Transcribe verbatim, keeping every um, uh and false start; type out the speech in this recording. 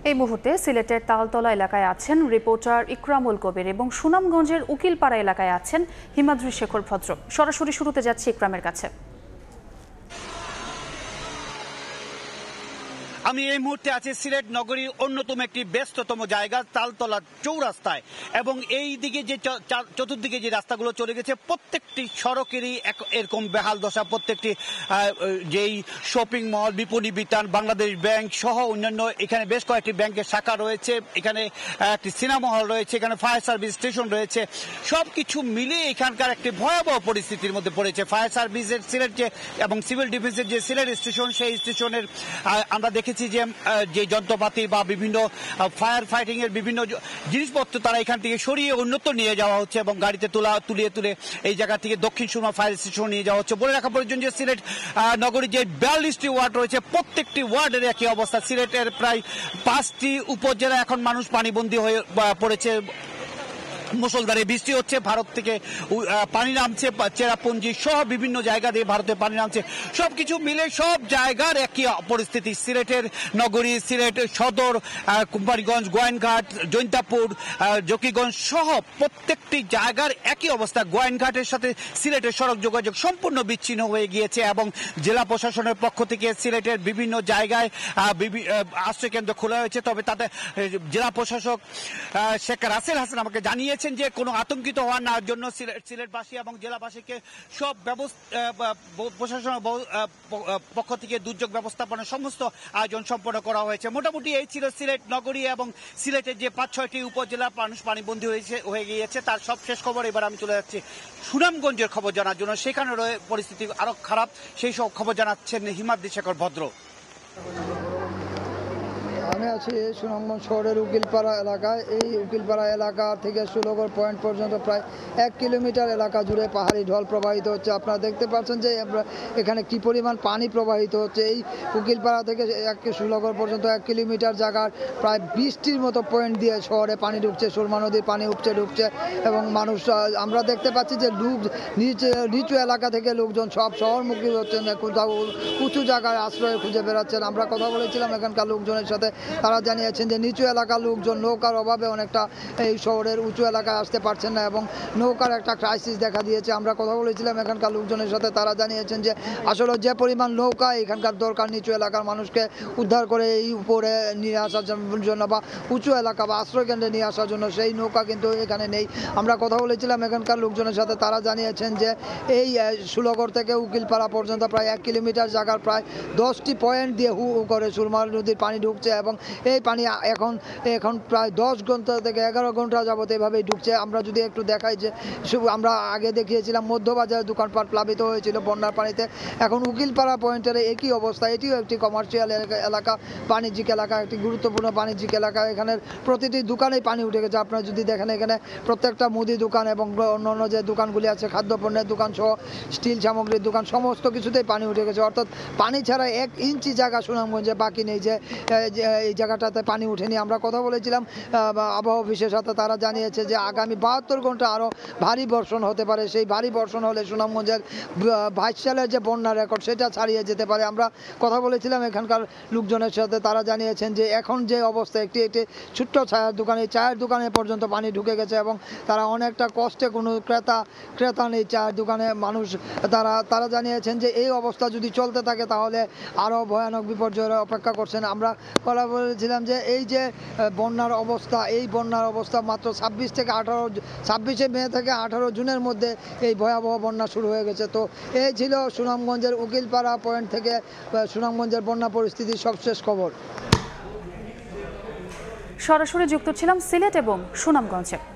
এই মুহূর্তে সিলেটের তালতলা এলাকায় আছেন রিপোর্টার ইকরামুল কবির এবং সুনামগঞ্জের উকিলপাড়া এলাকায় আছেন হিমাদ্রি শেখর ভদ্র। সরাসরি শুরুতে যাচ্ছি ইকরামের কাছে। আমি এই মুহূর্তে আছি সিলেট নগরীর অন্যতম একটি ব্যস্ততম জায়গা তালতলা চৌরাস্তায়, এবং এই দিকে যে চতুর্দিকে যে রাস্তাগুলো চলে গেছে প্রত্যেকটি সড়কেরই এরকম বেহাল দশা। প্রত্যেকটি যেই শপিং মল, বিপণী বিতান, বাংলাদেশ ব্যাংক সহ অন্যান্য এখানে বেশ কয়েকটি ব্যাংকের শাখা রয়েছে, এখানে একটি সিনেমা হল রয়েছে, এখানে ফায়ার সার্ভিস স্টেশন রয়েছে। সব কিছু মিলিয়ে এখানকার একটি ভয়াবহ পরিস্থিতির মধ্যে পড়েছে। ফায়ার সার্ভিসের সিলেট যে এবং সিভিল ডিফেন্সের যে সিলেট স্টেশন, সেই স্টেশনের আমরা দেখেছি যে যে যন্ত্রপাতি বা বিভিন্ন ফায়ার ফাইটিং এর বিভিন্ন জিনিসপত্র তারা এখান থেকে সরিয়ে অন্যত্র নিয়ে যাওয়া হচ্ছে এবং গাড়িতে তোলা তুলিয়ে তুলে এই জায়গা থেকে দক্ষিণ সুরমা ফায়ার স্টেশন নিয়ে যাওয়া হচ্ছে। বলে রাখা প্রয়োজন যে সিলেট নগরীর যে বিয়াল্লিশটি ওয়ার্ড রয়েছে প্রত্যেকটি ওয়ার্ডের একই অবস্থা। সিলেটের প্রায় পাঁচটি উপজেলা এখন মানুষ পানিবন্দী হয়ে পড়েছে। মুষলধারে বৃষ্টি হচ্ছে, ভারত থেকে পানি নামছে, চেরাপুঞ্জি সহ বিভিন্ন জায়গা দিয়ে ভারতে পানি নামছে। সবকিছু মিলে সব জায়গার একই পরিস্থিতি। সিলেটের নগরী, সিলেট সদর, কোম্পানিগঞ্জ, গোয়েনঘাট, জৈন্তাপুর, জকিগঞ্জ সহ প্রত্যেকটি জায়গার একই অবস্থা। গোয়েনঘাটের সাথে সিলেটের সড়ক যোগাযোগ সম্পূর্ণ বিচ্ছিন্ন হয়ে গিয়েছে এবং জেলা প্রশাসনের পক্ষ থেকে সিলেটের বিভিন্ন জায়গায় আশ্রয়কেন্দ্র খোলা হয়েছে। তবে তাতে জেলা প্রশাসক শেখ রাসেল হাসান আমাকে জানিয়েছেন যে কোনো আতঙ্কিত হওয়ার না জন্য সিলেটবাসী এবং জেলাবাসীকে সব প্রশাসনের পক্ষ থেকে দুর্যোগ ব্যবস্থাপনার সমস্ত আয়োজন সম্পন্ন করা হয়েছে। মোটামুটি এই ছিল সিলেট নগরী এবং সিলেটের যে পাঁচ ছয়টি উপজেলা মানুষ পানিবন্দী হয়েছে হয়ে গিয়েছে তার সব শেষ খবর। এবার আমি চলে যাচ্ছি সুনামগঞ্জের খবর জানার জন্য। সেখানে পরিস্থিতি আরো খারাপ, সেই সব খবর জানাচ্ছেন হিমাদ্রি শেখর ভদ্র। আমি আছি সুনামগঞ্জ শহরের উকিলপাড়া এলাকায়। এই উকিলপাড়া এলাকা থেকে সুলগর পয়েন্ট পর্যন্ত প্রায় এক কিলোমিটার এলাকা জুড়ে পাহাড়ি ঢল প্রবাহিত হচ্ছে। আপনারা দেখতে পাচ্ছেন যে এখানে কি পরিমাণ পানি প্রবাহিত হচ্ছে। এই উকিলপাড়া থেকে এক সুলগর পর্যন্ত এক কিলোমিটার জায়গার প্রায় বিশটির মতো পয়েন্ট দিয়ে শহরে পানি ঢুকছে, সুরমা নদীর পানি উপচে ঢুকছে এবং মানুষ আমরা দেখতে পাচ্ছি যে লোক নিচে নিচু এলাকা থেকে লোকজন সব শহরমুখী হচ্ছেন, কোথাও উঁচু জায়গায় আশ্রয় খুঁজে বেড়াচ্ছেন। আমরা কথা বলেছিলাম এখানকার লোকজনের সাথে, তারা জানিয়েছেন যে নিচু এলাকার লোকজন নৌকার অভাবে অনেকটা এই শহরের উঁচু এলাকায় আসতে পারছেন না এবং নৌকার একটা ক্রাইসিস দেখা দিয়েছে। আমরা কথা বলেছিলাম এখানকার লোকজনের সাথে, তারা জানিয়েছেন যে আসলে যে পরিমাণ নৌকা এখানকার দরকার নিচু এলাকার মানুষকে উদ্ধার করে এই উপরে নিয়ে আসার জন্য বা উঁচু এলাকা বা আশ্রয়কেন্দ্রে নিয়ে আসার জন্য, সেই নৌকা কিন্তু এখানে নেই। আমরা কথা বলেছিলাম এখানকার লোকজনের সাথে, তারা জানিয়েছেন যে এই সুলগর থেকে উকিলপাড়া পর্যন্ত প্রায় এক কিলোমিটার জায়গার প্রায় দশটি পয়েন্ট দিয়ে হু হু করে সুরমা নদীর পানি ঢুকছে এবং এই পানি এখন এখন প্রায় দশ ঘন্টা থেকে এগারো ঘন্টা যাবত এভাবেই ঢুকছে। আমরা যদি একটু দেখাই যে আমরা আগে দেখিয়েছিলাম মধ্যবাজারের দোকানপাট প্লাবিত হয়েছিল বন্যার পানিতে, এখন উকিলপাড়া পয়েন্টের একই অবস্থা। এটিও একটি কমার্শিয়াল এলাকা, বাণিজ্যিক এলাকা, একটি গুরুত্বপূর্ণ বাণিজ্যিক এলাকা। এখানের প্রতিটি দোকানেই পানি উঠে গেছে। আপনারা যদি দেখেন এখানে প্রত্যেকটা মুদি দোকান এবং অন্যান্য যে দোকানগুলি আছে, খাদ্যপণ্যের দোকান সহ স্টিল সামগ্রীর দোকান, সমস্ত কিছুতেই পানি উঠে গেছে। অর্থাৎ পানি ছাড়া এক ইঞ্চি জায়গা সুনামগঞ্জে বাকি নেই যে এই জায়গাটাতে পানি উঠেনি। আমরা কথা বলেছিলাম আবহাওয়া অফিসের সাথে, তারা জানিয়েছে যে আগামী বাহাত্তর ঘন্টা আরও ভারী বর্ষণ হতে পারে। সেই ভারী বর্ষণ হলে সুনামগঞ্জের বাইশ সালের যে বন্যা রেকর্ড সেটা ছাড়িয়ে যেতে পারে। আমরা কথা বলেছিলাম এখানকার লোকজনের সাথে, তারা জানিয়েছেন যে এখন যে অবস্থা, একটি একটি ছোট্ট চায়ের দোকানে চায়ের দোকানে পর্যন্ত পানি ঢুকে গেছে এবং তারা অনেকটা কষ্টে, কোনো ক্রেতা ক্রেতা নেই চায়ের দোকানে মানুষ। তারা তারা জানিয়েছেন যে এই অবস্থা যদি চলতে থাকে তাহলে আরও ভয়ানক বিপর্যয়ের অপেক্ষা করছেন। আমরা কথা বলেছিলাম যে এই যে বন্যার অবস্থা, এই বন্যার অবস্থা মাত্র ছাব্বিশ থেকে আঠারো ছাব্বিশে মে থেকে আঠারো জুনের মধ্যে এই ভয়াবহ বন্যা শুরু হয়ে গেছে। তো এই ছিল সুনামগঞ্জের উকিলপাড়া পয়েন্ট থেকে সুনামগঞ্জের বন্যা পরিস্থিতির সবশেষ খবর। সরাসরি যুক্ত ছিলাম সিলেট এবং সুনামগঞ্জে।